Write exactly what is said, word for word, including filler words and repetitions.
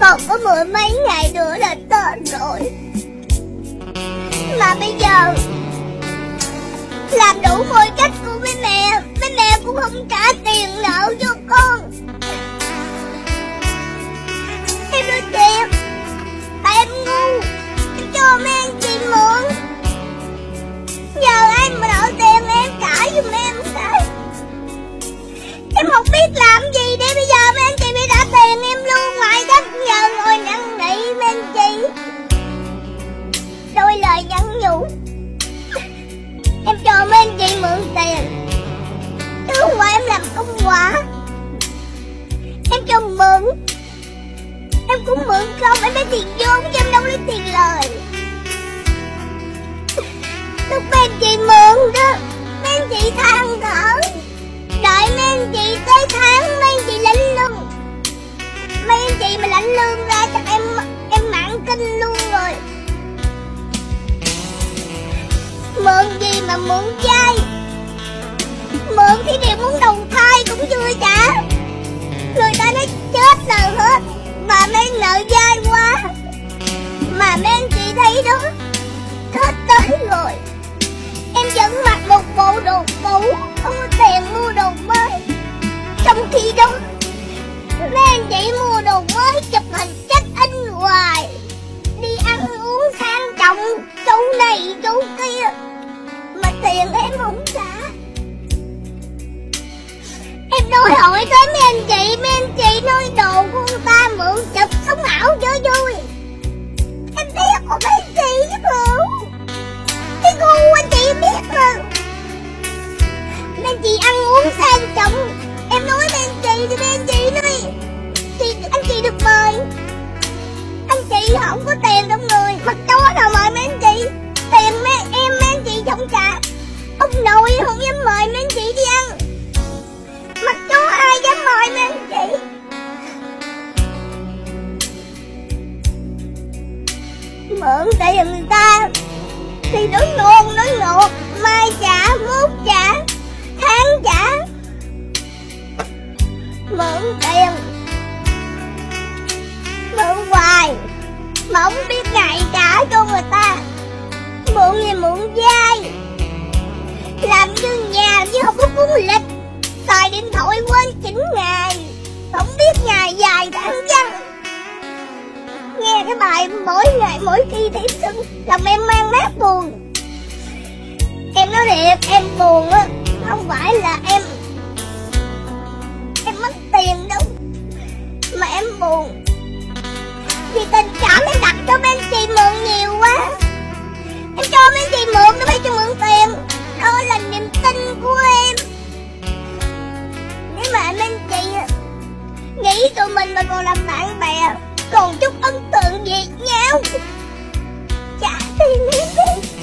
Còn có mười mấy ngày nữa là Tết rồi. Mà bây giờ làm đủ mọi cách của với mẹ, với mẹ cũng không trả tiền nợ cho con. Em đưa tiền tại em ngu, em cho mấy anh chị mượn. Giờ ai mà nợ tiền em trả giùm em cái. Em không biết làm gì để bây giờ mấy anh chị bị trả tiền em luôn. Ngoài đất giờ ngồi năn nỉ mấy anh chị, đôi lời nhắn nhủ. Em cho mấy anh chị mượn tiền chứ không phải em làm công quả. Em cho mượn, em cũng mượn không, em lấy tiền vốn chứ em đâu lấy tiền lời. Lúc mấy anh chị mượn đó, mấy anh chị than thở, đợi mấy anh chị tới tháng mấy anh chị lãnh lương. Mấy anh chị mà lãnh lương ra chắc em em mãn kinh luôn rồi. Mượn gì mà mượn dai, mượn thì đều muốn đầu thai cũng chưa trả. Người ta nói chết rồi hết mà mấy nợ dai quá. Mà mấy anh chị thấy đó, Tết tới rồi em vẫn mặc một bộ đồ cũ, không có tiền mua đồ mới. Trong khi đó mấy anh chị mua đồ mới chụp hình check in hoài, đi ăn uống sang trọng chỗ này chỗ kia mà tiền em không trả. Em đòi hỏi tới mấy anh chị, mấy anh chị nói đồ của người ta mượn chụp sống ảo cho vui. Em biết của mấy anh chị chứ bộ cái ngu anh chị biết mà. Mấy anh chị ăn uống sang trọng, em nói mấy anh chị thì mấy anh chị nói thì anh chị được mời. Anh chị không có tiền trong người, mặt chó nào mời mấy anh chị. Tiền mấy em mấy anh chị không trả. Ông nội không dám mời mấy anh chị đi ăn, mặt chó ai dám mời mấy anh chị. Mượn tiền người ta thì nói ngon nói ngọt, mai trả mốt trả tháng trả. Mượn tiền mượn hoài mà không biết ngày trả cho người ta. Mượn gì mượn dai, làm như nhà chứ không có cuốn lịch. Xài điện thoại quên chỉnh ngày, không biết ngày dài tháng văn. Nghe cái bài mỗi ngày mỗi khi thấy sưng lòng em mang mát buồn. Em nói thiệt em buồn á, không phải là em em mất tiền đâu, mà em buồn vì tình cảm em đặt cho mấy anh chị mượn nhiều quá. Em cho mấy anh chị mượn nó phải cho mượn tiền, đó là niềm tin của em. Nếu mà mấy anh chị nghĩ tụi mình mà còn làm bạn bè, còn chút ấn tượng gì nhau, trả tiền em đi.